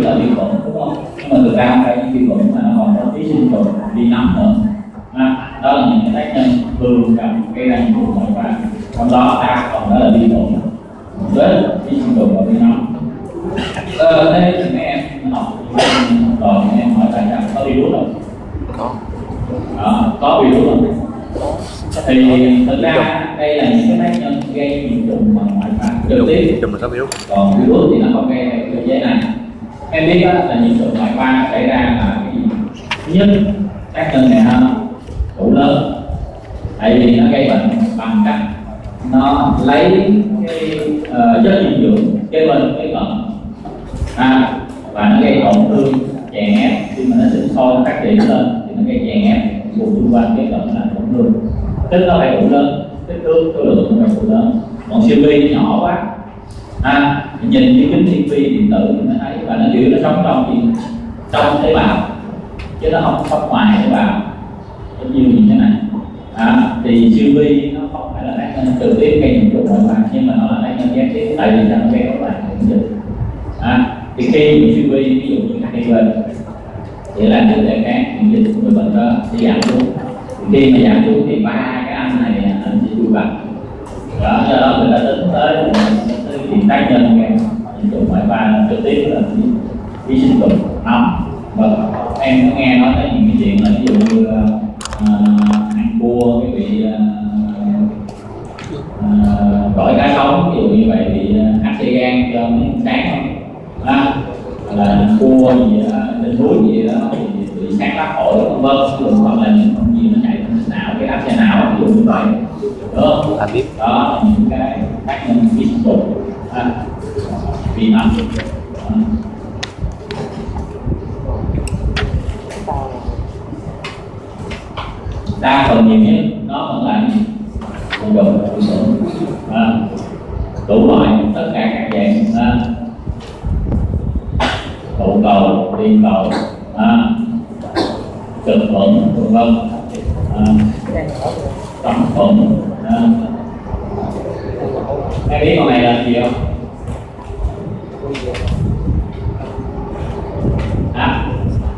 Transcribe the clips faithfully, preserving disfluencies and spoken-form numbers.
là vi khuẩn đúng không? Nhưng mà thực ra không phải những vi khuẩn mà nó còn có ký sinh trùng vi nấm nữa. À, đó là những cái tác nhân thường gặp gây ra những vụ ngoại khoa, trong đó đa phần đó là vi khuẩn với ký sinh trùng và vi nấm. Ờ, thế thì mấy em học rồi mấy em hỏi tại sao có virus không? Có. Đó, có virus không? Thì thực ra đây là những cái tác nhân gây nhiễm trùng bằng ngoại khoa trực tiếp. Trùng là có virus. Còn virus thì nó không gây theo cơ chế này. Em biết đó là nhiễm trùng ngoại khoa xảy ra là cái gì? Thứ nhất, tác nhân này nó đủ lớn, tại vì nó gây bệnh bằng cách nó lấy cái uh, chất dinh dưỡng kế bên cái cận à, và nó gây tổn thương chèn ép. Khi mà nó sinh sôi nó phát triển lên thì nó gây chèn ép vùng xung quanh cái cận là tổn thương, tức nó phải đủ lớn, kích thước số lượng cũng phải đủ lớn. Còn siêu vi nhỏ quá à, nhìn cái kính thiên vi điện tử thì nó thấy, và nó chỉ nó sống trong thì trong tế bào chứ nó không sống ngoài tế bào giống như như thế này à, thì siêu vi nó không phải là tác nhân trực tiếp gây nhiễm trùng ngoại khoa, nhưng mà nó là tác nhân gián tiếp. Tại vì sao nó gây rối loạn miễn dịch à, thì khi những siêu vi ví dụ như hát i vê thì làm cho đề kháng miễn dịch của người bệnh đó sẽ giảm xuống. Thì khi mà giảm xuống thì ba cái anh này anh sẽ chui vào đó, do đó người ta tính tới thì tác nhân gây nhiễm trùng ngoại khoa trực tiếp là ký sinh trùng nấm. Và em có nghe nói tới những cái chuyện là ví dụ như uh, ăn cua cái bị uh, uh, gỏi cá sống, ví dụ như vậy bị uh, áp xe gan cho miếng sáng không à, là cua gì đó, trên núi gì đó thì bị sát lá phổi vân vân, hoặc là những con gì nó chạy lên não, cái áp xe não ví dụ như vậy đó. À, biết. Đó là những cái tác nhân ký sinh trùng à, vi nấm. Đa phần nhiều nhất nó vẫn là vùng đục thụ xưởng à, đủ loại tất cả các dạng à, tụ cầu, liên cầu, à, cực khuẩn vân vân, à, tấm khuẩn. À. Em biết con này là gì không? À.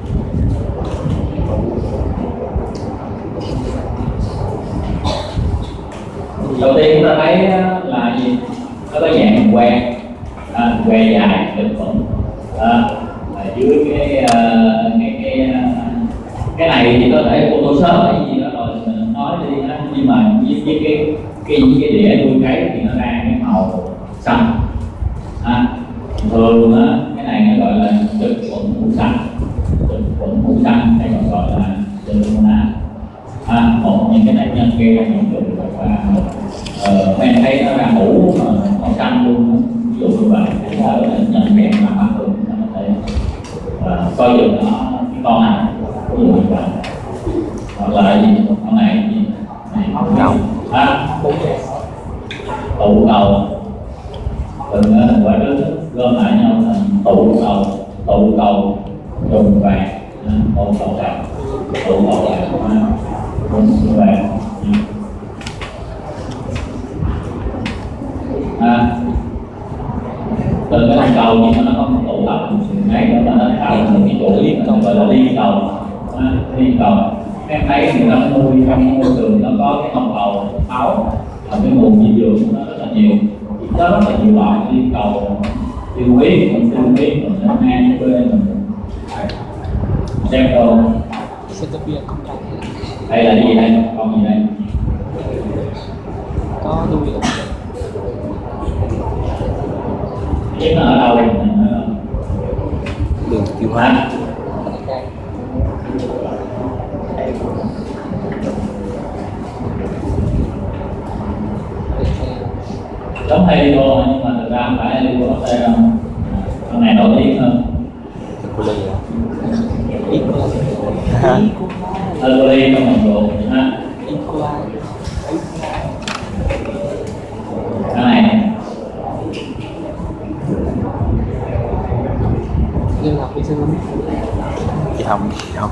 Đầu tiên chúng ta thấy là gì? Nó có dạng que, à, que dài, cực khuẩn. À, dưới cái, uh, cái cái cái này thì có thể photoshop hay gì đó rồi mình nói đi ha, nhưng mà với, với cái cái những cái đĩa nuôi cấy thì nó ra cái màu xanh à, thường á cái này nó gọi là trực khuẩn màu xanh, trực khuẩn màu xanh hay còn gọi là Pseudomonas à, một những cái tác nhân gây ra nhiễm trùng và ờ, em thấy nó ra mũ màu xanh luôn, ví dụ như vậy thì nó là nhận dạng là mắt thường nó có thể uh, coi chừng nó cái con này ví dụ như vậy, hoặc là gì con này gì này cầu à, tụ cầu từng quả trứng gom lại nhau thành tụ cầu, tụ cầu trùng vàng, tụ cầu vàng, tụ cầu vàng trùng vàng à, từng cái cầu nhưng mà nó không tụ tập ngay đó là nó tạo thành cái chuỗi gọi là liên cầu à, liên cầu. Em thấy người ta nuôi trong môi trường nó có cái hồng cầu máu và cái nguồn dinh dưỡng của nó rất là nhiều, đó rất là nhiều loại liên cầu tiêu huyết, mình tiêu huyết, mình A, B, mình xem đồ đây là gì đây, con gì đây? Có đuôi Chứ nó ở đâu đây? Đường tiêu hóa. Giống helico nhưng mà thực ra không phải helico đâu, con này nổi tiếng hơn. Helico trong đồng ruột ha. Cái này nhưng học đi xem chị không không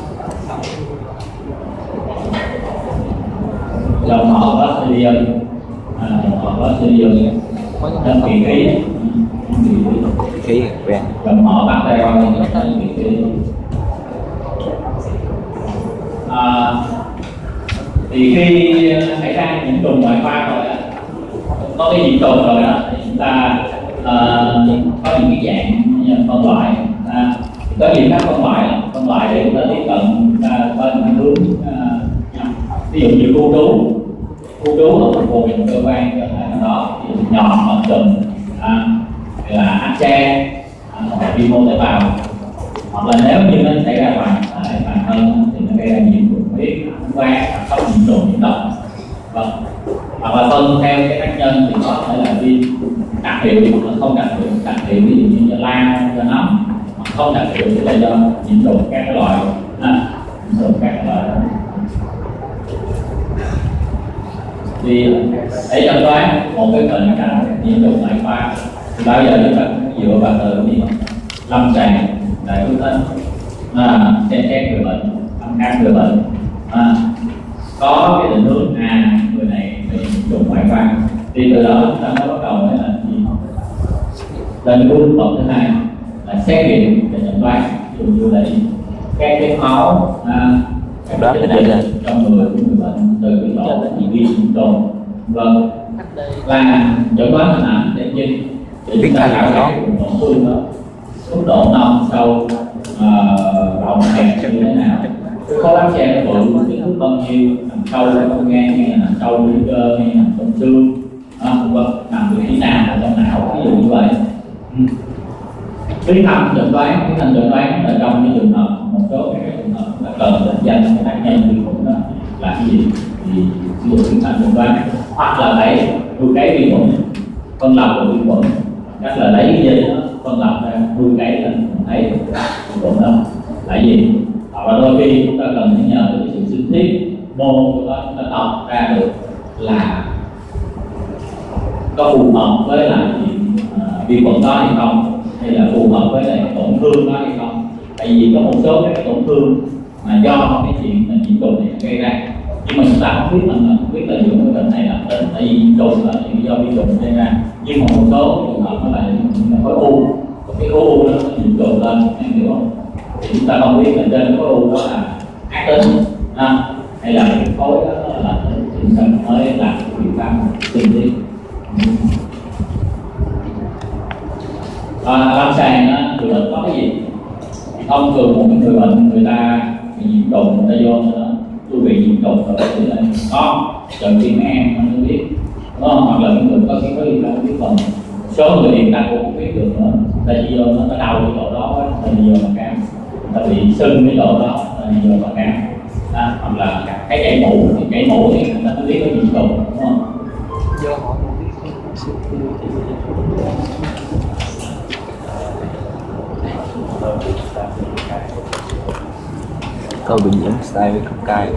dòng họ có Cilium, à, họ có Cilium trong kỳ khí, khí quen. Rồi họ bắt tay vào những cái vị trí. À, thì khi xảy ra những trùng ngoại khoa rồi á, có cái nhiễm trùng rồi đó, thì chúng ta uh, có những cái dạng phân loại. À, có nhiều các phân loại phân loại để chúng ta tiếp cận, chúng ta có những hướng uh, ví dụ như khu trú khu trú ở một vùng cơ quan cơ thể đó, ví dụ nhọn hoặc trùng, à, là áp tre, à, hoặc là vi mô tế bào, hoặc là nếu như nó xảy ra ngoài tại bản thân thì nó gây ra nhiễm trùng huyết, qua sốc nhiễm trùng nhiễm độc, vâng. Hoặc là phân theo cái tác nhân thì có thể là vi đặc hiệu hoặc là không đặc hiệu. Đặc hiệu ví dụ như do la, do nóng, hoặc không đặc hiệu thì là do nhiễm trùng các cái loại, à, nhiễm trùng các cái loại đó. Thì để chẩn đoán một cái bệnh cảnh nhiễm trùng ngoại khoa thì bao giờ chúng ta cũng dựa vào từ gì lâm sàng, đại phương tính, à, xem xét người bệnh, thăm khám người bệnh, à, có cái định hướng à người này bị nhiễm trùng ngoại khoa thì từ đó chúng ta mới bắt đầu mới là gì lần bước một thứ hai là xét nghiệm để chẩn đoán, ví dụ như là các cái máu, à, đó cái này là trong người của người bệnh từ cái độ bị vi nhiễm trùng, vâng, là chẩn đoán hình ảnh để nhìn để chúng ta khảo sát tổn thương đó, mức độ nông sâu, rộng hẹp như thế nào, có bác xe nó bự kích thước bao nhiêu, nằm sâu trong gan hay là nằm sâu dưới cơ hay nằm trong xương, vâng, nằm vị trí nào ở trong não, ví dụ như vậy. Tiến hành chẩn đoán, tiến hành chẩn đoán là trong cái trường hợp một số các trường hợp là cần định danh cái tác nhân vi khuẩn đó là cái gì thì ví dụ tiến hành chẩn đoán, hoặc là lấy nuôi cấy vi khuẩn, phân lập của vi khuẩn, chắc là lấy cái dây đó phân lập ra nuôi cấy lên thấy vi khuẩn đó là gì, hoặc là đôi khi chúng ta cần phải nhờ cái sự sinh thiết môn của nó chúng ta đọc ra được là có phù hợp với lại uh, vi khuẩn đó hay không, hay là phù hợp với lại tổn thương đó hay không. Tại vì có một số các tổn thương mà do cái chuyện là nhiễm trùng này gây ra, nhưng mà chúng ta không biết mình không biết là những cái bệnh này là tên tại vì nhiễm trùng là do vi khuẩn gây ra, nhưng mà một số trường hợp nó lại là khối u, cái khối u đó nó nhiễm trùng lên, em hiểu không? Thì chúng ta không biết là trên cái khối u đó là ác tính à, hay là cái khối đó là thì chúng ta mới làm biện pháp tinh tiết. À, lâm sàng người bệnh có cái gì? Thông thường một người bệnh người ta bị nhiễm trùng, người ta vô nữa tôi bị nhiễm trùng rồi thì là có trần tim em không biết, đúng không? Hoặc là những người có cái có gì không biết, còn số người thì ta cũng không biết được nữa, ta chỉ vô nó có đau cái chỗ đó ta đi vô mà cam, ta bị sưng cái chỗ đó ta đi vô mà cam, à, hoặc là cái chảy mũ thì chảy mũ thì người ta mới biết có nhiễm trùng, đúng không? Tôi bị nhiễm style với cốc cay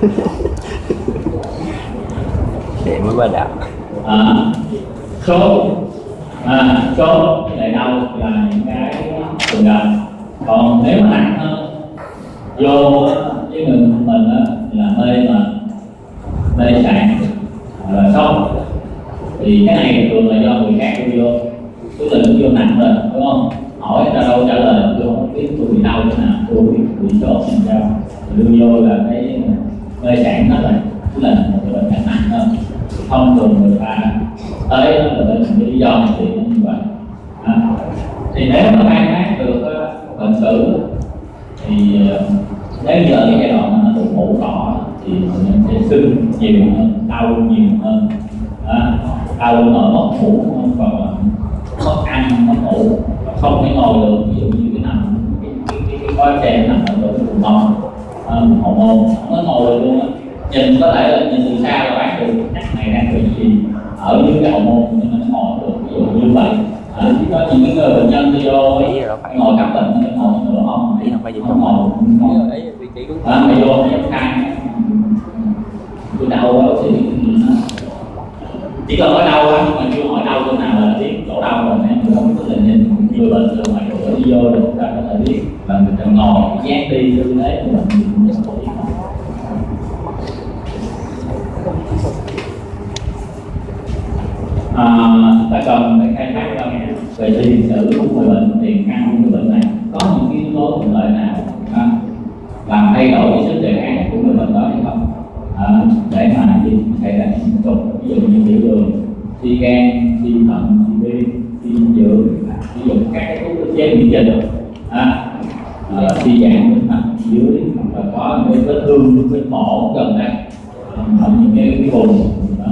để mới ba đạo. À, số à, số cái đại đau là những cái thường gặp, còn nếu mà nặng hơn vô với người mình đó, là mê mà mê sạn là sốc thì cái này thường là do người khác đưa vô, tức là nó vô nặng rồi, đúng không? Hỏi ta đâu trả lời tôi không biết tôi bị đau thế nào, tôi bị bị sốt làm sao, đưa vô là cái mê sạn hết rồi, tức là một cái bệnh càng nặng hơn. Thông thường người ta tới đó là bên cái lý do thì nó như vậy. À, thì nếu mà khai thác được bệnh sử thì nếu như ở cái giai đoạn mà nó tụt mũ cỏ thì mình sẽ sưng nhiều hơn, đau nhiều hơn, à, đau ở mất ngủ không, còn mất ăn mất ngủ, không thể ngồi được, ví dụ như cái nằm cái cái cái, cái gói tre nằm ở chỗ vùng mông, hậu môn không có ngồi được luôn á, nhìn có thể là nhìn từ xa là bán được chắc này đang bị gì ở dưới cái hậu môn nhưng mà nó ngồi được, ví dụ như vậy. À, có những cái người bệnh nhân đi vô ngồi cắm bệnh nó ngồi nữa không, Ý không phải gì không ngồi không ngồi, à, mày vô mày khai tôi đau quá thì chỉ cần hỏi đau thôi, nhưng mà chưa hỏi đau chỗ nào là biết chỗ đau rồi em không có thể nhìn người bệnh từ ngoài cửa đi vô để chúng ta có thể biết là người ta ngồi dán đi như thế là mình cũng không biết. À, ta cần phải khai thác ra về tiền sử của người bệnh, tiền căn của người bệnh này có những cái yếu tố thuận lợi nào à, làm thay đổi cái sức đề kháng của người bệnh đó hay không, à, để mà gì xảy ra những trục, ví dụ như tiểu đường, suy gan, suy thận, suy tim, suy dinh dưỡng, ví dụ các cái thuốc ức chế miễn dịch, à, à, suy giãn tĩnh mạch dưới, hoặc là có những vết thương, vết mổ gần đây ở những cái, cái vùng đó.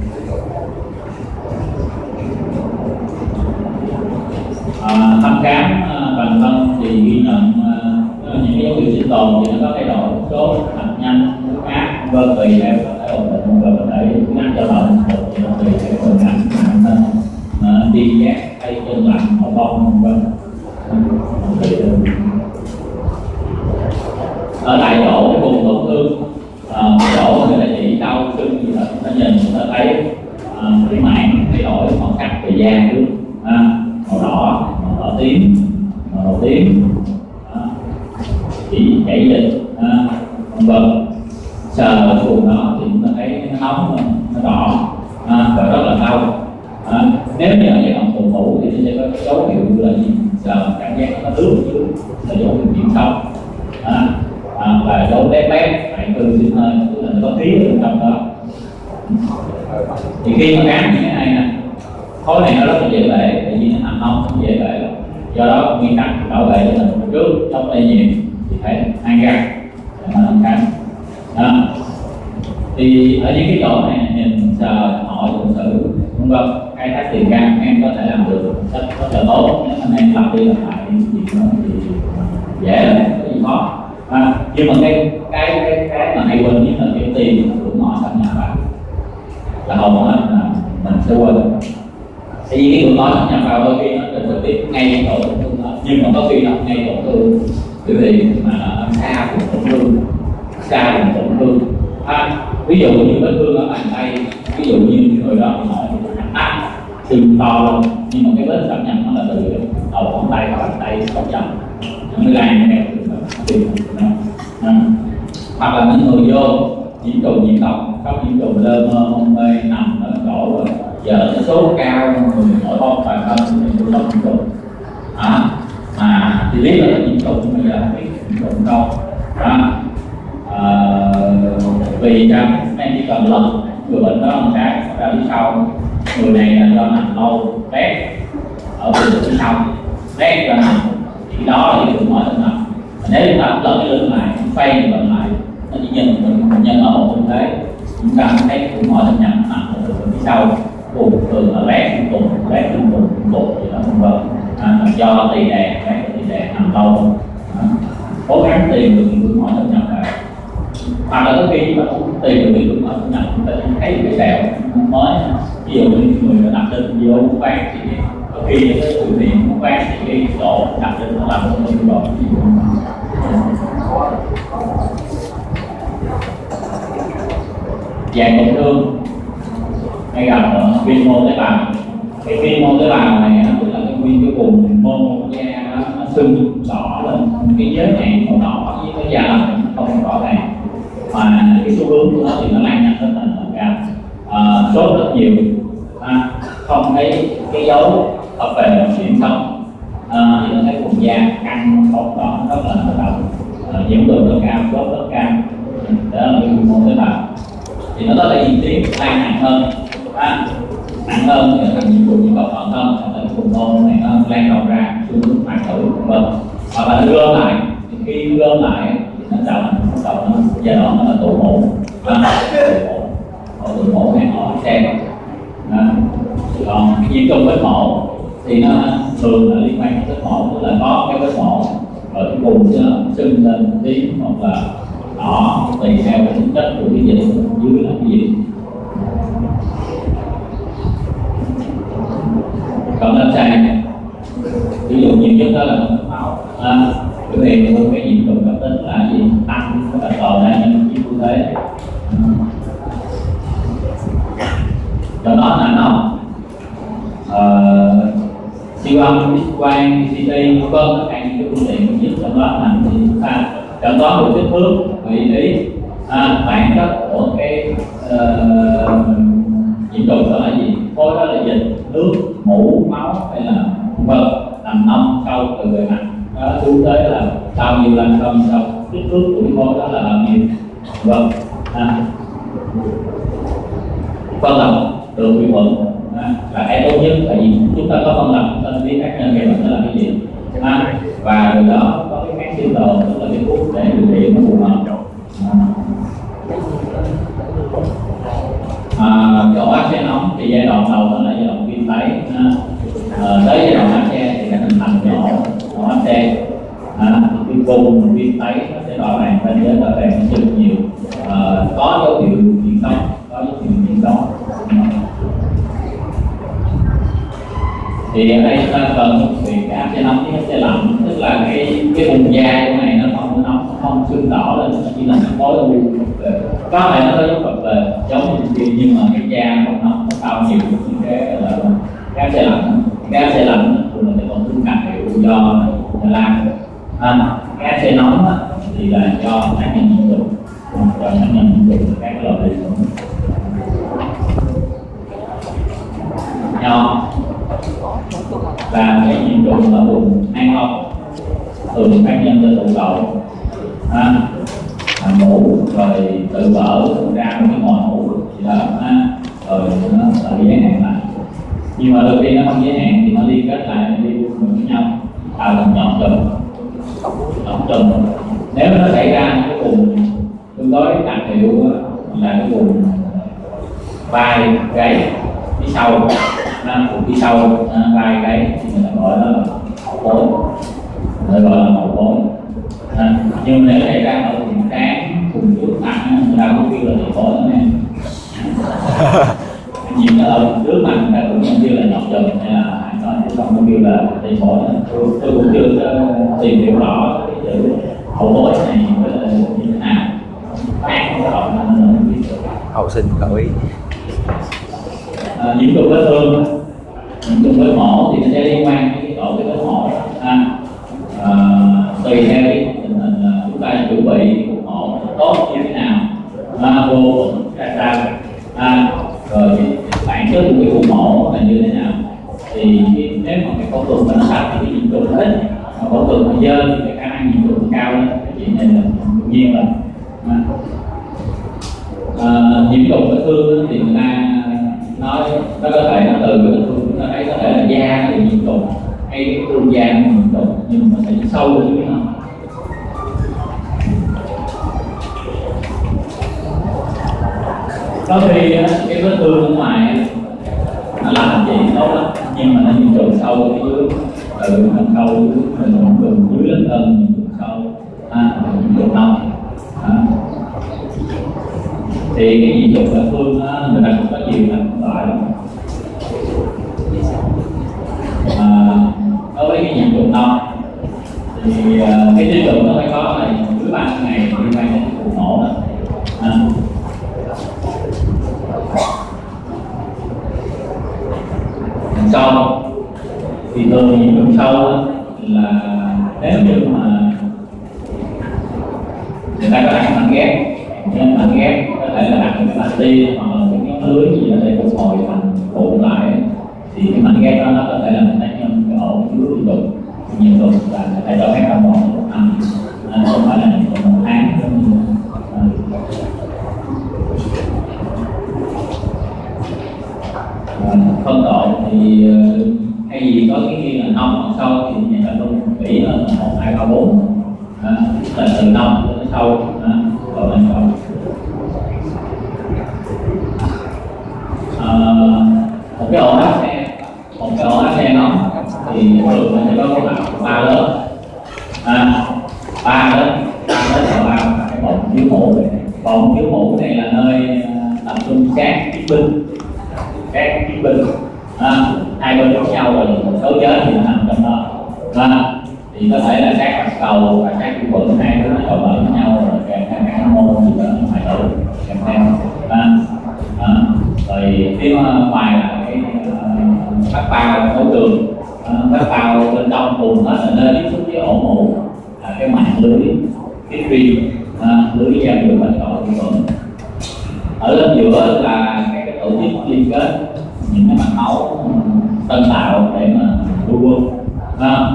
À, thăm khám à, toàn thân thì ghi nhận à, những cái dấu hiệu sinh tồn thì nó có thay đổi số mạch nhanh, huyết áp, vân tùy theo có thể ổn định và có thể ngăn cho bệnh thì nó tùy theo tình cảnh nên đi giác tay chân lạnh, mỏi bông vân vân. Ở tại chỗ cái vùng tổn thương, à, cái chỗ người ta chỉ đau sưng gì đó, ta nhìn ta thấy à, cái mảng thay đổi màu sắc về da trước, à, màu đỏ, màu đỏ tím, màu đỏ tím, à, chỉ chảy dịch, à, vân vân. Sờ ở vùng đó thì nó thấy nó nóng, nó đỏ, à, và rất là đau. À, nếu như ở giai đoạn phòng thủ thì nó sẽ có cái dấu hiệu như là gì? Sờ cảm giác nó ướt dưới là dấu hiệu nhiễm sâu, à, à, và dấu lép lép phải từ sinh hơi, tức là nó có khí ở trong đó. Thì khi mà khám như thế này nè, khối này nó rất là dễ bể, tại vì nó nằm nóng nó dễ bể, do đó nguyên tắc bảo vệ cho mình trước trong lây nhiễm thì phải an gan để mà làm khám. Đó. Thì ở những cái chỗ này nhìn sờ hỏi thực sự vân vân khai thác tiền căn em có thể làm được rất rất là tốt nếu anh em lặp đi lặp lại thì nó thì dễ lắm, không có gì khó. À, nhưng mà cái cái cái cái mà hay quên nhất là cái tiền của họ sắp nhập vào là hầu hết là mình sẽ quên. Tại vì cái tụi nó sắp nhập vào đôi khi nó trực tiếp ngay chỗ tổn thương đó, nhưng mà có khi nó ngay tổn thương bởi vì mà nó xa vùng tổn thương, xa vùng tổn thương. À, ví dụ như vết thương ở bàn tay, ví dụ như người đó họ nặng sưng to luôn, nhưng mà cái vết xâm nhập nó là từ đầu ngón tay vào bàn tay sống dần nó mới lan theo từ đó. À, hoặc là những người vô nhiễm trùng nhiễm độc, có nhiễm trùng lơ mơ hôn mê nằm ở chỗ rồi giờ nó số cao, người mỗi bông toàn thân thì tôi nhiễm trùng, à, mà thì biết là nhiễm trùng nhưng bây giờ không biết nhiễm trùng đâu. À, à, vì sao em chỉ cần lần người bệnh đó một cái ra phía sau, người này là do nằm lâu rét ở phía sau rét ra nằm thì đó là cái trường hợp tình hình. Nếu chúng ta lật cái lưng lại xoay người bệnh lại nó chỉ nhìn bệnh nhân ở một tư thế, chúng ta thấy cái trường hợp tình hình nằm ở phía sau cùng thường là rét cùng rét cùng cùng cùng gì đó vân vân, à, do tỳ đè rét tỳ đè nằm lâu, à, cố gắng tìm được những trường hợp tình hình này. Hoặc là có khi chúng ta cũng tìm được cái trường hợp nhập chúng ta thấy cái sẹo mới, ví dụ như người đã đặt lên vô uống ván thì có khi những cái sự hiện uống ván thì cái độ đặt lên nó làm một cái độ dạng tổn thương hay gặp ở viêm mô tế bào. Cái viêm mô tế bào này nó tức là cái nguyên cái vùng mô da nó, nó sưng đỏ lên, cái giới hạn màu đỏ với cái da nó không rõ ràng, mà cái xu hướng của nó thì nó lan nhanh rất là cao, à, sốt rất nhiều, à, không thấy cái dấu hợp về chuyển sống, à, thì nó thấy vùng da căng phồng đỏ rất là đậm, à, nhiễm lượng rất cao, sốt rất cao, đó là cái mô tế bào. Thì nó có thể diễn tiến lan nặng hơn, à, nặng hơn thì nó thành nhiễm trùng nhiễm độc toàn thân, hoặc là vùng môn này nó lan rộng ra xu hướng hoại tử vân, hoặc là gom lại, thì khi gom lại nó tạo thành bắt đầu nó giai đoạn nó là tụ mủ, họ tụ mủ hay họ xem, còn cái nhiễm trùng vết mổ thì nó thường là liên quan đến vết mổ, tức là có cái vết mổ ở cái vùng sưng lên tím hoặc là đỏ tùy theo cái tính chất của cái dịch dưới là cái gì. Còn lên sàn ví dụ nhiều nhất đó là máu, à, bởi vì cái nhiễm trùng cấp tính là gì tăng cái tần độ này nhân chiếc tư thế, do đó là nó uh, siêu âm, X quang, xê tê vân vân, tất cả những cái phương tiện giúp trong đó là thì chúng ta chẩn đoán được kích thước, vị trí, à, bản chất của cái uh, nhiễm trùng đó là gì, khối đó là dịch, nước, mũ, máu hay là vâng, làm nông sâu từ bề mặt đó xuống tới là bao nhiêu lần không sâu, kích thước của cái khối đó là bao nhiêu. Vâng, à. Phân lập đường vi khuẩn à, là cái tốt nhất, tại vì chúng ta có phân lập chúng ta biết các nhân gây bệnh đó là cái gì à, và từ đó có cái kháng sinh tồn, tức là cái thuốc để điều trị nó phù hợp. À, chỗ áp xe nóng thì giai đoạn đầu đó là giai đoạn viêm tấy à, tới giai đoạn áp xe thì nó hình thành nhỏ nhỏ áp xe à, cái vùng viêm tấy nó sẽ đỏ vàng bên dưới đỏ vàng nó rất nhiều à, có dấu hiệu chuyển sống, có dấu hiệu chuyển sống. Thì ở đây chúng ta cần thì cái áp xe nóng với áp xe lạnh, tức là cái cái vùng da của này nó không nóng, không sưng đỏ lên, nó chỉ là cái khối u. Có thể nó có dấu cập về giống như kia, nhưng mà cái da không nóng, nó cao nhiều những cái là cái áp xe lạnh. Cái áp xe lạnh thường là cái tổn thương cạn hiệu do lan à, cái áp xe nóng á, thì là do tác nhân nhiễm trùng, do tác nhân nhiễm trùng các loại vi khuẩn. Nho là cái nhiễm trùng ở vùng hang hông, thường tác nhân từ tụ cầu à, mũ rồi tự vỡ ra một cái mồi mũ gì đó à, rồi nó tự giới hạn lại. Nhưng mà đôi khi nó không giới hạn thì nó liên kết lại liên kết với nhau tạo thành nhọn trùng. Nhọn trùng nếu nó xảy ra cái vùng tương đối đặc hiệu là cái vùng vai gáy phía sau, vùng phía sau vai gáy thì người ta gọi đó là hậu khối, người ta gọi là hậu khối. À, nhưng nếu xảy ra ở vùng trán, vùng trước mặt người ta cũng kêu là hậu khối đó nè. Nhìn ở vùng trước mặt người ta cũng không kêu là nhọn trùng hay là hại nói chứ không có kêu là hậu khối. Tôi cũng chưa tìm hiểu rõ cái chữ hậu khối này là như thế nào. Hậu sinh khẩu ý. À, nhiễm trùng vết thương, nhiễm trùng với mổ thì nó sẽ liên quan đến cái tổ cái vết mổ à, à, tùy theo cái tình hình là chúng ta chuẩn bị cuộc mổ tốt như thế nào à, vô ra sao à, rồi bản chất của cái cuộc mổ là như thế nào. Thì nếu mà cái phẫu thuật mà nó sạch thì cái nhiễm trùng nó ít, mà phẫu thuật mà dơ thì cái khả năng nhiễm trùng cao lên, cái chuyện này là tự nhiên rồi. À, à, nhiễm trùng vết thương thì người ta nói nó có thể nó từ cái vết thương chúng ta thấy có thể là da nó bị nhiễm trùng hay cái thương da nó nhiễm trùng, nhưng mà sẽ sâu hơn chứ không. Có khi cái vết thương ở ngoài nó làm gì tốt lắm, nhưng mà nó nhiễm trùng sâu ở dưới, từ nó sâu dưới mình đường dưới lên hơn nhiễm trùng sâu à, nhiễm trùng nông à. Thì cái nhiễm trùng vết thương đó, người ta cũng có nhiều loại lắm. À, đối với cái nhiễm trùng nông thì uh, cái nhiễm trùng nó phải có là dưới ba ngày liên quan đến cuộc mổ đó à. Sâu thì thường nhiễm trùng sâu là nếu như mà người ta có đặt mảnh ghép, nên mảnh ghép có thể là đặt cái mảnh ti hoặc là cái lưới gì ở đây phục hồi thành phụ lại, thì cái mảnh ghép đó nó có thể là một tác nhân cái ổ dưới nhiễm trùng, nhiễm trùng và có thể cho phép hoạt động một năm, nên không phải là nhiễm trùng một tháng. Phân độ thì hay gì có cái kia là nông hoặc sâu thì nhà ta luôn kỹ hơn là một hai ba bốn, là từ nông đến sâu rồi lên sâu. À, một cái ổ áp xe, một cái ổ áp xe nóng thì thường nó sẽ có cái mặt ba lớp, à, ba lớp, ba lớp là ba cái bọng chiếu mũ. Bọng chiếu mũ này là nơi tập trung các chiến binh, các chiến binh à, hai bên giống nhau rồi một số giới thì nó nằm trong đó à, thì có thể là các mặt cầu và các vi khuẩn hai đứa nó trộn lẫn với nhau rồi kèm theo các hormone gì đó hoại tử kèm theo à, à, rồi phía ngoài là cái bát uh, bao môi trường, bát bao bên trong cùng hết là nơi tiếp xúc với ổ mũ là cái mạng lưới cái truyền à, lưới gian đường bệnh gọi vi khuẩn. Ở lên giữa là các cái tổ chức liên kết những cái mạch máu tân tạo để mà lưu quân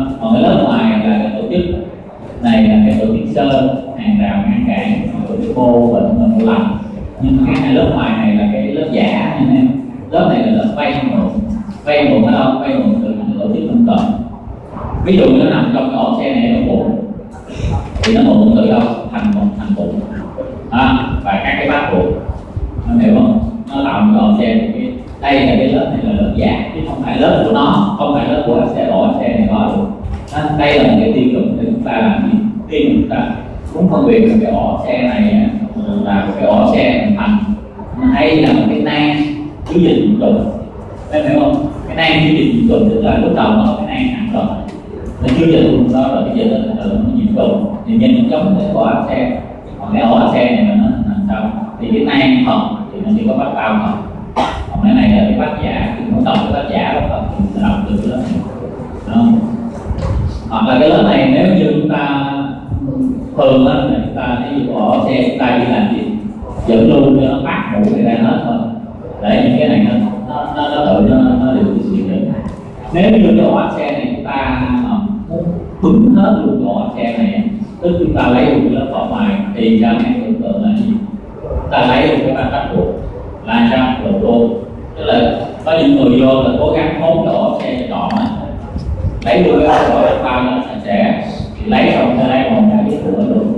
còn cái lớp ngoài là cái tổ chức này là cái tổ chức sơn hàng rào ngăn cản, tổ chức mô bệnh và mô lầm. Nhưng cái hai lớp ngoài này là cái lớp giả nha em. Lớp này là lớp vay mượn, vay mượn ở đâu? Vay mượn từ tổ chức lân cận. Ví dụ nó nằm trong cái ổ xe này ở bụng thì nó mượn từ đâu? Thành một thành bụng à, và các cái bát ruột, nó hiểu không? Nó tạo một ổ xe. Cái đây là cái lớp này là lớp giả chứ không phải lớp của nó, không phải lớp của xe ổ xe này có được. À, đây là một cái tiêu chuẩn để chúng ta làm gì? Khi chúng ta muốn phân biệt cái ổ xe này là cái ổ xe thành hay là một cái nang chứa dịch nhiễm trùng, em hiểu không? Cái nang chứa dịch nhiễm trùng tức là lúc đầu nó cái nang nặng rồi, nó chứa dịch luôn đó là cái dịch nó nhiễm trùng thì nhìn giống cái ổ áp xe. Còn cái ổ áp xe này nó làm sao? Thì cái nang thật thì nó chỉ có bát bao thôi, còn cái này là cái bát giả, thì muốn đọc cái bát giả đó thì mình đọc từ cái lớp này, đó. Hoặc là cái lớp này nếu như chúng ta thường á là chúng ta ví dụ ổ xe chúng ta đi làm gì dẫn luôn cho nó bắt mũi người ta hết thôi, để những cái này nó nó nó, nó tự nó nó điều chỉnh được. Nếu như cái ổ xe này chúng ta muốn bứng hết luôn cái ổ xe này, tức chúng ta lấy luôn cái lớp vỏ ngoài thì ra em tưởng tượng là gì? Chúng ta lấy luôn cái bàn bắt buộc là sao? Lột luôn, tức là có những người vô là cố gắng hốt cái ổ xe cho trọn á, lấy luôn cái ổ bắt bao nó sạch sẽ thì lấy xong ta lấy còn cái của nó được,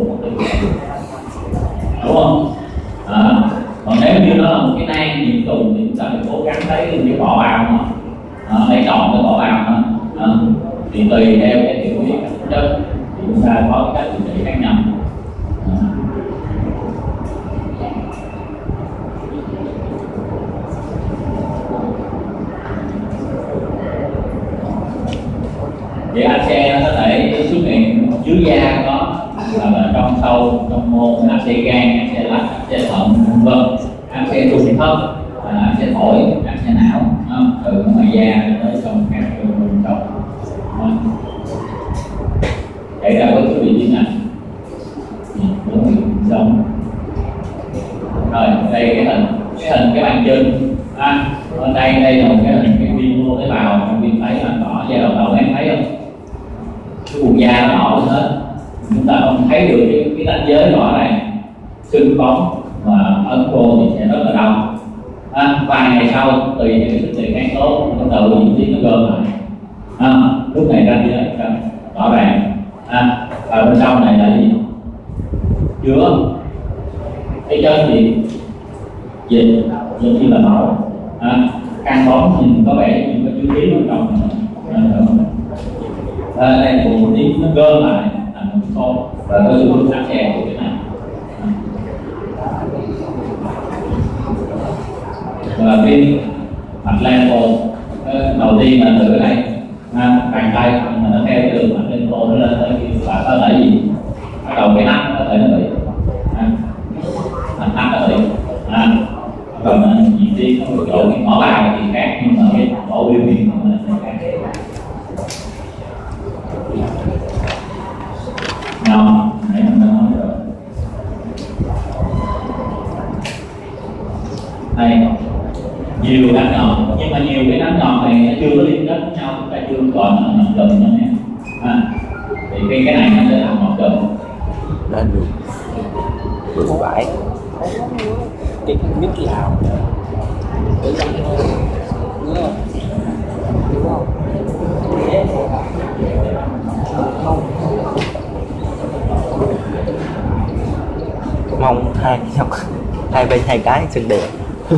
đúng không? À, còn nếu như nó là một cái nang nhiễm trùng thì chúng ta phải cố gắng lấy cái vỏ bao nó, à, lấy trọn cái vỏ bao nó, à, thì tùy theo cái tiểu tiết chất thì chúng ta có cái cách điều trị khác nhau. À. Vậy áp xe nó có thể xuất hiện dưới da có, là, là trong sâu, trong mô, áp xe gan, áp xe lách, áp xe thận, vân vân, áp xe trung thấp, áp xe phổi, áp xe não, không? Từ ngoài da tới trong các cơ bên trong. Chạy ra với cái vị trí này, đúng rồi, xong. Rồi đây cái hình, cái hình cái bàn chân. À, ở đây đây là một cái hình cái viêm mô tế bào, viêm thấy là đỏ da đầu đầu em thấy không? Cái vùng da nó đỏ lên hết, chúng ta không thấy được cái, cái ranh giới rõ ràng, sưng phóng và ấn khô thì sẽ rất là đau. À, vài ngày sau tùy theo cái sức đề kháng tốt, bắt đầu diễn tiến nó gom lại. À, lúc này ranh giới rõ ràng. À, và bên trong này là gì? Chứa cái chất gì? Dịch, giống như là máu. À, căng bóng nhìn có vẻ như có chứa khí bên trong này. À, đây là một tí nó gom lại thành một khô và có xu hướng áp xe của cái này. Và cái mặt lateral đầu tiên là từ cái này, à, bàn tay mà nó theo cái đường mặt lateral nó lên tới và có thể gì? Bắt đầu cái nắp có thể nó bị, à, thành nắp có thể, à, còn diễn tiến có một chỗ cái mỏ bài thì khác, nhưng mà cái mỏ biểu hiện của mình là khác. Nhỏ, nãy mình đã nói rồi. Đây, nhiều nắm nhọn, nhưng mà nhiều cái nắm nhọn này nó chưa có liên kết với nhau, chúng ta chưa còn nó nhọn trùm nữa nè. À, thì cái cái này nó sẽ làm nhọn trùm. Lên được, được phải. Cái biết lào mông hai hai bên hai cái xinh đẹp.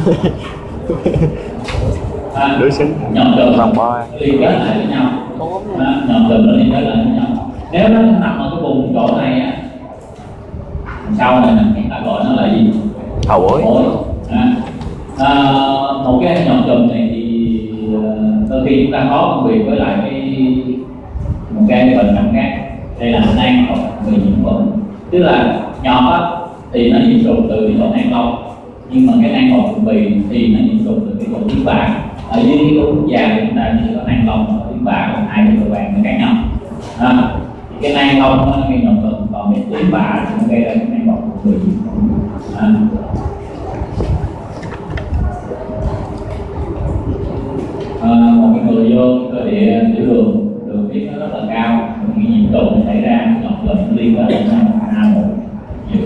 À, đối xứng nhọn trùm vòng bo liên kết lại với nhau. À, nhọn trùm nó liên kết lại với nhau. Nếu nó nằm ở cái vùng chỗ này á, sau này mình ta gọi nó là gì? hậu bối. À, à, một cái nhọn trùm này thì đôi khi chúng ta có công việc với lại cái một cái bệnh nặng khác. Đây là nang hoặc người nhiễm khuẩn, tức là nhọt á thì nó nhiễm trùng từ cái chỗ nang lông, nhưng mà cái nang hột bụng bì thì nó nhiễm trùng từ cái chỗ tuyến bã. Ở dưới cái quốc gia của chúng ta chỉ có nang lông và tuyến bã, còn hai cái cơ quan nó khác nhau. À, cái nang lông nó gây nhọn trùng, còn cái tuyến bã thì nó gây ra cái nang hột bụng bì. À, À, một cái người vô cơ địa tiểu đường, đường huyết nó rất là cao, những nhiễm trùng xảy ra ngọc lệnh liên quan đến a một nhiều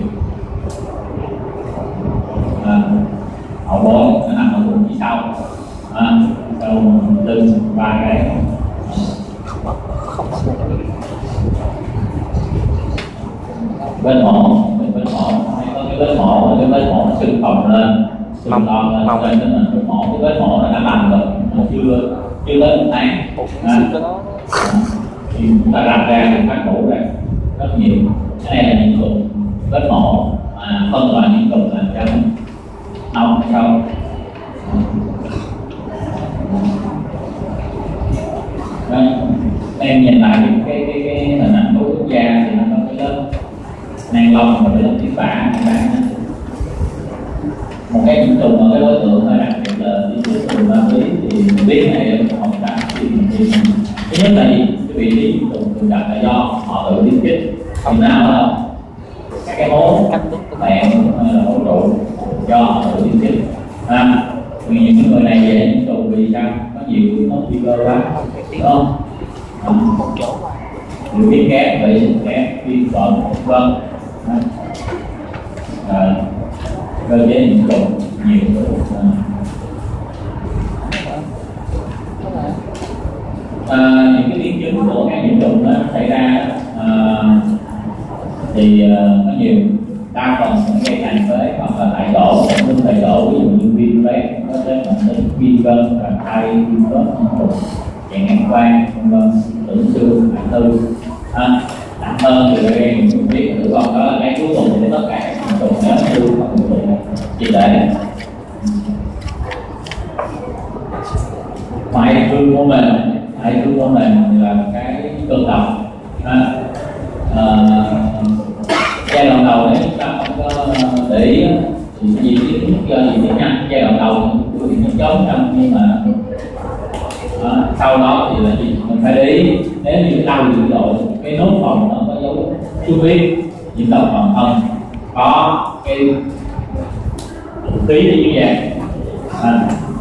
hậu bối nó nằm ở vùng phía sau à, sau lưng ba cái bên mổ bên mổ hay có cái vết mổ cái vết mổ nó sưng phồng lên sưng to lên cho nên mình phải mổ cái vết mổ nó đã lành rồi nó chưa chưa tới một tháng thì chúng ta đặt ra thì phát mổ ra rất nhiều. Cái này là những trùng vết mổ mà phân loại những trùng làm cho nóng hay không. Em nhìn lại cái cái cái hình ảnh của quốc gia thì nó có cái lớp nang lông và cái lớp tiếp bả một cái nhiễm trùng ở cái đối tượng hơi đặc biệt là đi sử dụng ma túy thì mình biết này không phải thì thứ nhất là gì cái vị trí nhiễm trùng thường gặp là do họ tự tiêm chích không nào đâu các cái hố bẹn hay là hố trụ do họ tự tiêm chích à, vì những người này dễ nhiễm trùng vì sao có nhiều nó nguy cơ quá đúng không? Nhiều viêm kém, vệ sinh kém, viêm khuẩn, vân à, cơ chế nhiễm trùng nhiều à, những cái biến chứng của các nhiễm trùng nó xảy ra à, thì uh, có nhiều đa phần gây tàn phế hoặc là tại chỗ tổn thương tại chỗ ví dụ như viêm loét có thể dẫn đến viêm gân và thai viêm khớp chạy ngang quan vân vân tử xương hoại tử à, nặng hơn thì gây những bệnh viết tử vong đó là cái cuối cùng để tất cả các nhiễm trùng nếu xương hoặc nhiễm trùng chỉ để ngoại thương của mình ngoại thương của mình là cái cơn độc à, à, giai đoạn đầu nếu chúng ta không có để ý thì gì biến do gì biến nhanh giai đoạn đầu của thì nhanh chóng trong nhưng mà à, sau đó thì là gì mình phải để ý nếu như đau dữ dội cái nốt phòng nó có dấu xuất huyết nhiễm độc toàn thân có cái khí như vậy à,